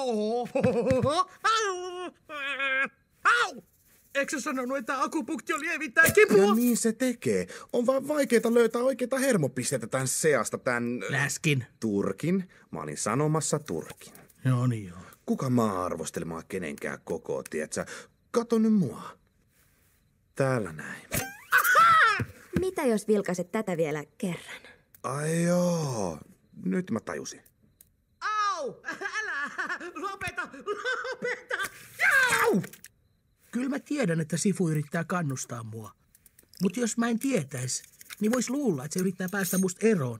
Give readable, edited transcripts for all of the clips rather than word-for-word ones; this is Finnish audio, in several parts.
Au! Au! Eikö sä sanonut, että akupunktio lievittää kipua? Ja niin se tekee. On vaan vaikeeta löytää oikeita hermopisteitä tän seasta tän... Läskin. Turkin. Mä olin sanomassa Turkin. Joo niin joo. Kuka mä arvostelemaan kenenkään koko, tietsä? Kato nyt mua. Täällä näin. Mitä jos vilkaiset tätä vielä kerran? Ai joo. Nyt mä tajusin. Au! Älä! Lopeta! Au! Kyllä mä tiedän, että Sifu yrittää kannustaa mua. Mutta jos mä en tietäis, niin vois luulla, että se yrittää päästä musta eroon.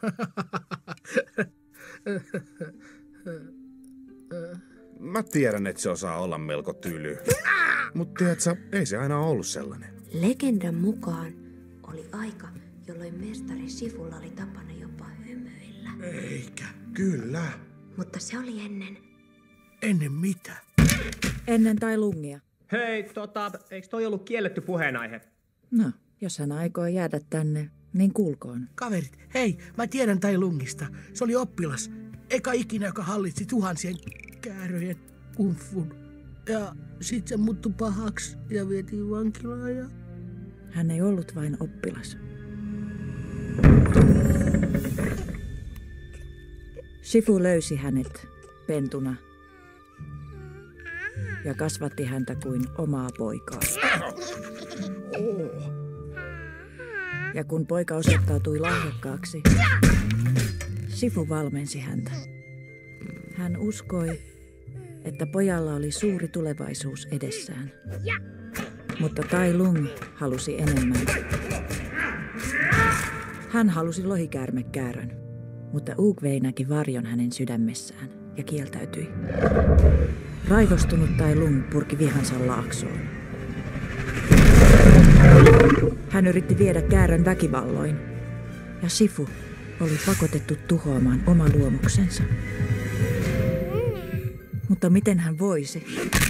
Mä tiedän, että se osaa olla melko tyly. Mut tiedätkö, ei se aina ollut sellainen. Legendan mukaan oli aika, jolloin mestari Sifulla oli tapana jopa hymyillä. Eikä. Kyllä. Mutta se oli ennen. Ennen mitä? Ennen Tai Lungia. Hei, eikö toi ollut kielletty puheenaihe? No, jos hän aikoo jäädä tänne, niin kuulkoon. Kaverit, hei, mä tiedän Tai Lungista. Se oli oppilas. Eka ikinä, joka hallitsi tuhansien kääröjen kungfun. Ja sit se muuttui pahaksi ja vietiin vankilaan ja... Hän ei ollut vain oppilas. Shifu löysi hänet pentuna ja kasvatti häntä kuin omaa poikaa. Ja kun poika osoittautui lahjakkaaksi, Shifu valmensi häntä. Hän uskoi, että pojalla oli suuri tulevaisuus edessään. Mutta Tai Lung halusi enemmän. Hän halusi lohikäärmekäärön, mutta Oogway näki varjon hänen sydämessään ja kieltäytyi. Raivostunut Tai Lung purki vihansa laaksoon. Hän yritti viedä käärön väkivalloin, ja Shifu oli pakotettu tuhoamaan oma luomuksensa. Mutta miten hän voisi?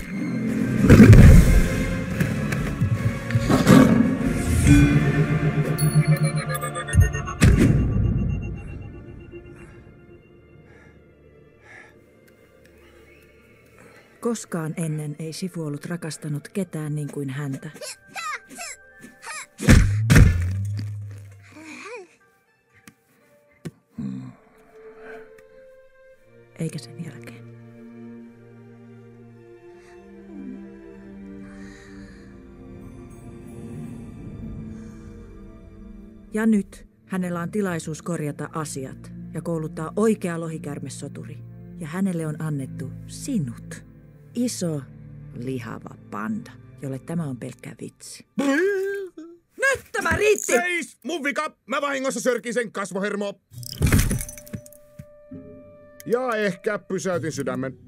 Koskaan ennen ei Shifu ollut rakastanut ketään niin kuin häntä. Eikä sen jälkeen. Ja nyt hänellä on tilaisuus korjata asiat ja kouluttaa oikea lohikäärmesoturi. Ja hänelle on annettu sinut. Iso, lihava panda, jolle tämä on pelkkä vitsi. Nyt tämä riitti! Seis! Mun vika! Mä vahingossa sörkin sen kasvohermo. Ja ehkä pysäytin sydämen.